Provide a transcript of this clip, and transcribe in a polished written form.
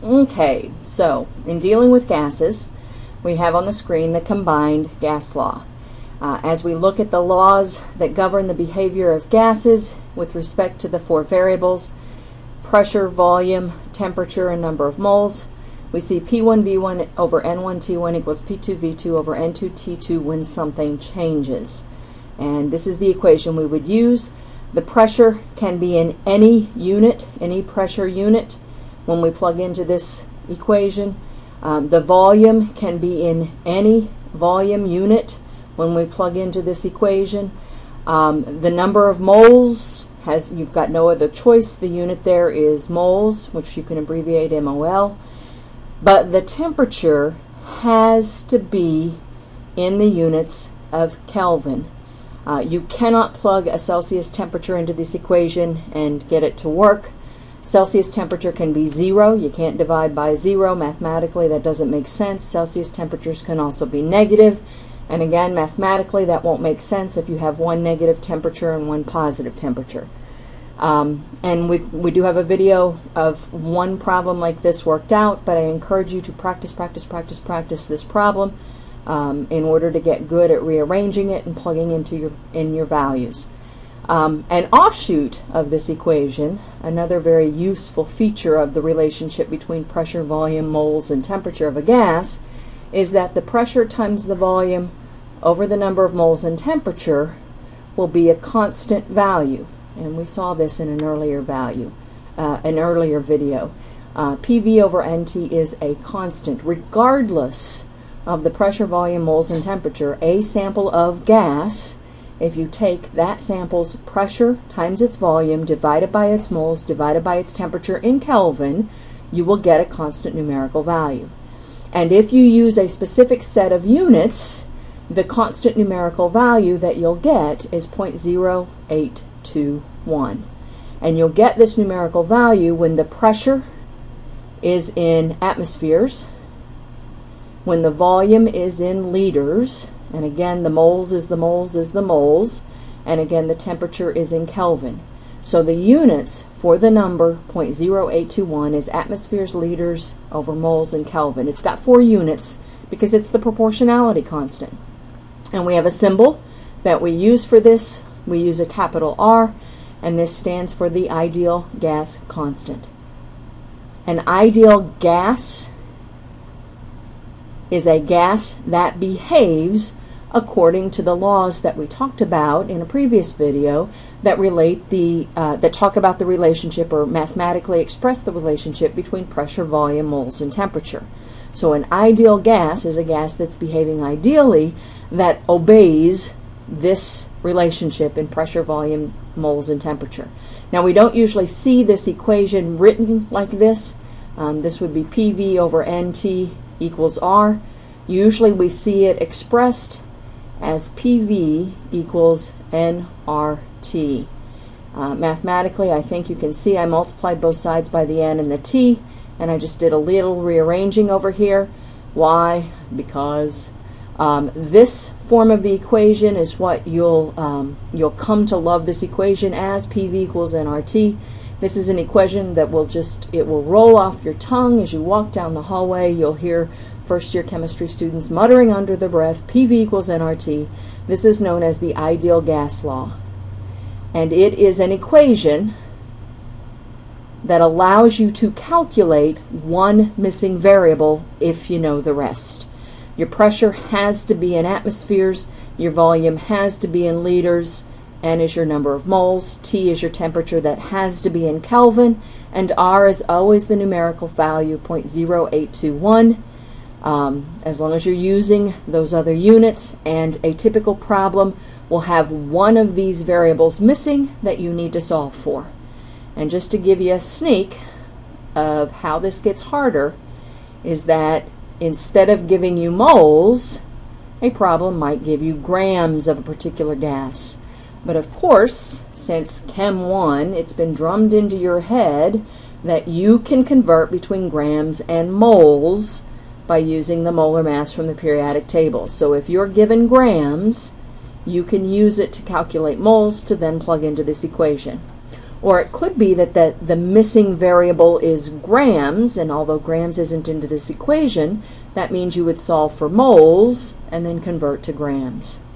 Okay, so in dealing with gases, we have on the screen the combined gas law. As we look at the laws that govern the behavior of gases with respect to the four variables, pressure, volume, temperature, and number of moles, we see P1V1 over N1T1 equals P2V2 over N2T2 when something changes. And this is the equation we would use. The pressure can be in any unit, any pressure unit, when we plug into this equation. The volume can be in any volume unit when we plug into this equation. The number of moles, you've got no other choice. The unit there is moles, which you can abbreviate MOL. But the temperature has to be in the units of Kelvin. You cannot plug a Celsius temperature into this equation and get it to work. Celsius temperature can be 0. You can't divide by 0. Mathematically, that doesn't make sense. Celsius temperatures can also be negative. And again, mathematically, that won't make sense if you have one negative temperature and one positive temperature. And we do have a video of one problem like this worked out, but I encourage you to practice this problem in order to get good at rearranging it and plugging into your values. An offshoot of this equation, another very useful feature of the relationship between pressure, volume, moles, and temperature of a gas, is that the pressure times the volume over the number of moles and temperature will be a constant value. And we saw this in an earlier video. PV over NT is a constant, regardless of the pressure, volume, moles, and temperature. A sample of gas, if you take that sample's pressure times its volume divided by its moles divided by its temperature in Kelvin, you will get a constant numerical value. And if you use a specific set of units, the constant numerical value that you'll get is 0.0821. And you'll get this numerical value when the pressure is in atmospheres, when the volume is in liters, and again the moles is the moles is the moles, and again the temperature is in Kelvin. So the units for the number 0.0821 is atmospheres, liters over moles and Kelvin. It's got 4 units because it's the proportionality constant. And we have a symbol that we use for this. We use a capital R, and this stands for the ideal gas constant. An ideal gas is a gas that behaves according to the laws that we talked about in a previous video that talk about the relationship or mathematically express the relationship between pressure, volume, moles, and temperature. So an ideal gas is a gas that's behaving ideally, that obeys this relationship in pressure, volume, moles, and temperature. Now we don't usually see this equation written like this. This would be PV over NT equals R. Usually we see it expressed as PV equals nRT. Mathematically, I think you can see I multiplied both sides by the N and the T, and I just did a little rearranging over here. Why? Because this form of the equation is what you'll come to love this equation as, PV equals nRT. This is an equation that it will roll off your tongue as you walk down the hallway. You'll hear first-year chemistry students muttering under their breath, PV equals nRT. This is known as the ideal gas law. And it is an equation that allows you to calculate one missing variable if you know the rest. Your pressure has to be in atmospheres, your volume has to be in liters, N is your number of moles, T is your temperature that has to be in Kelvin, and R is always the numerical value, 0.0821. As long as you're using those other units, and a typical problem will have one of these variables missing that you need to solve for. And just to give you a sneak of how this gets harder is that instead of giving you moles, a problem might give you grams of a particular gas. But of course, since Chem 1, it's been drummed into your head that you can convert between grams and moles by using the molar mass from the periodic table. So if you're given grams, you can use it to calculate moles to then plug into this equation. Or it could be that the missing variable is grams, and although grams isn't into this equation, that means you would solve for moles and then convert to grams.